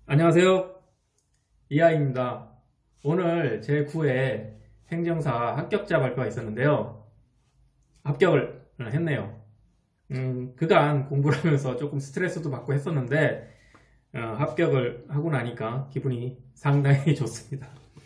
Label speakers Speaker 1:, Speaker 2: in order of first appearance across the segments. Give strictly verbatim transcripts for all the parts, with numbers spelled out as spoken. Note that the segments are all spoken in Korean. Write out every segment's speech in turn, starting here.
Speaker 1: 안녕하세요. 이하입니다. 오늘 제구 회 행정사 합격자 발표가 있었는데요. 합격을 했네요. 음, 그간 공부를 하면서 조금 스트레스도 받고 했었는데 어, 합격을 하고 나니까 기분이 상당히 좋습니다.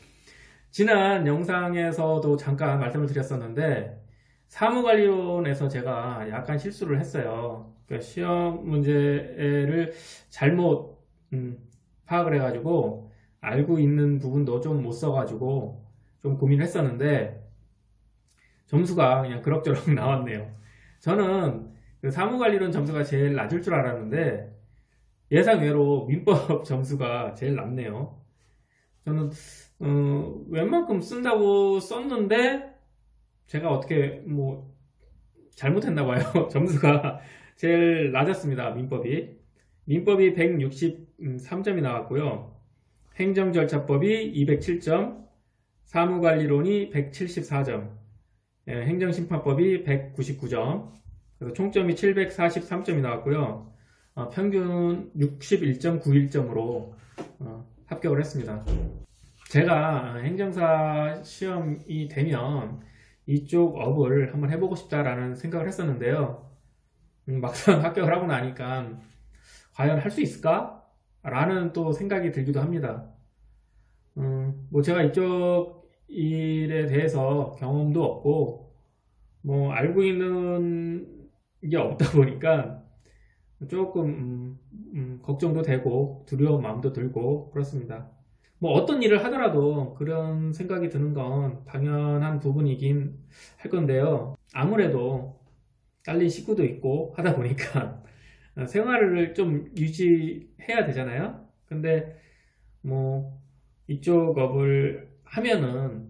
Speaker 1: 지난 영상에서도 잠깐 말씀을 드렸었는데 사무관리론에서 제가 약간 실수를 했어요. 그러니까 시험 문제를 잘못 음, 파악을 해가지고 알고 있는 부분도 좀 못 써가지고 좀 고민을 했었는데 점수가 그냥 그럭저럭 나왔네요. 저는 그 사무관리론 점수가 제일 낮을 줄 알았는데 예상외로 민법 점수가 제일 낮네요. 저는 어, 웬만큼 쓴다고 썼는데 제가 어떻게 뭐 잘못했나 봐요. 점수가 제일 낮았습니다. 민법이 민법이 백육십삼 점이 나왔고요. 행정절차법이 이백칠 점, 사무관리론이 백칠십사 점, 예, 행정심판법이 백구십구 점, 그래서 총점이 칠백사십삼 점이 나왔고요. 어, 평균 육십일 점 구일 점으로 어, 합격을 했습니다. 제가 행정사 시험이 되면 이쪽 업을 한번 해보고 싶다라는 생각을 했었는데요. 음, 막상 합격을 하고 나니까 과연 할 수 있을까? 라는 또 생각이 들기도 합니다. 음, 뭐 제가 이쪽 일에 대해서 경험도 없고 뭐 알고 있는 게 없다 보니까 조금 음, 음, 걱정도 되고 두려운 마음도 들고 그렇습니다. 뭐 어떤 일을 하더라도 그런 생각이 드는 건 당연한 부분이긴 할 건데요. 아무래도 딸린 식구도 있고 하다 보니까 생활을 좀 유지해야 되잖아요. 근데 뭐 이쪽 업을 하면은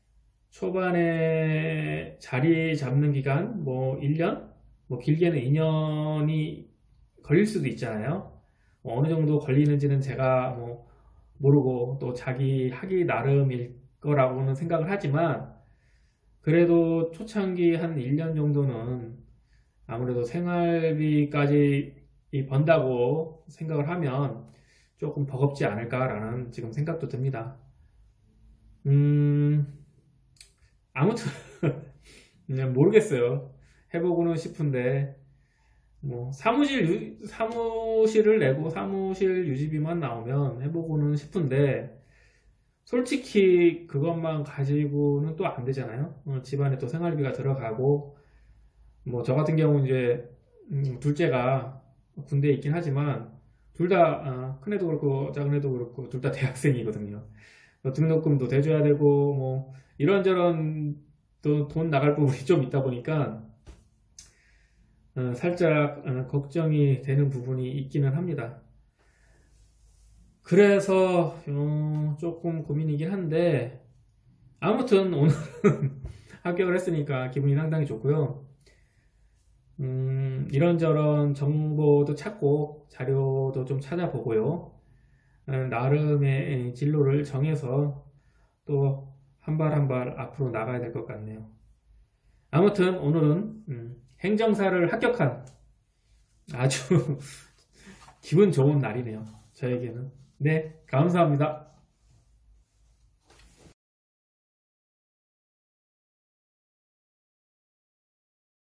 Speaker 1: 초반에 자리 잡는 기간 뭐 일 년, 뭐 길게는 이 년이 걸릴 수도 있잖아요. 뭐 어느 정도 걸리는지는 제가 뭐 모르고 또 자기 하기 나름일 거라고는 생각을 하지만 그래도 초창기 한 일 년 정도는 아무래도 생활비까지 번다고 생각을 하면 조금 버겁지 않을까라는 지금 생각도 듭니다. 음, 아무튼 그냥 모르겠어요. 해보고는 싶은데 뭐 사무실 유, 사무실을 내고 사무실 유지비만 나오면 해보고는 싶은데 솔직히 그것만 가지고는 또 안 되잖아요. 어, 집안에 또 생활비가 들어가고 뭐 저 같은 경우 이제 음, 둘째가 군대에 있긴 하지만 둘 다 어, 큰애도 그렇고 작은애도 그렇고 둘 다 대학생이거든요. 뭐 등록금도 대줘야 되고 뭐 이런저런 또 돈 나갈 부분이 좀 있다 보니까 어, 살짝 어, 걱정이 되는 부분이 있기는 합니다. 그래서 어, 조금 고민이긴 한데 아무튼 오늘은 합격을 했으니까 기분이 상당히 좋고요. 음, 이런저런 정보도 찾고 자료도 좀 찾아보고요. 어, 나름의 진로를 정해서 또 한 발 한 발 앞으로 나가야 될 것 같네요. 아무튼 오늘은 음, 행정사를 합격한 아주 기분 좋은 날이네요. 저에게는. 네, 감사합니다.